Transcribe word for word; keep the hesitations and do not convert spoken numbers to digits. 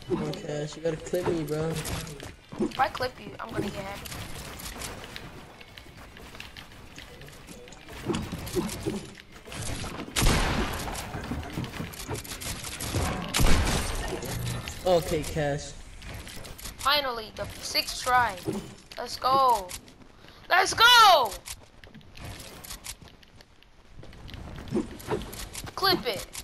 Okay, you gotta clip me, bro. If I clip you, I'm gonna get happy. Okay, Cash. Finally, the sixth try. Let's go. Let's go! Clip it.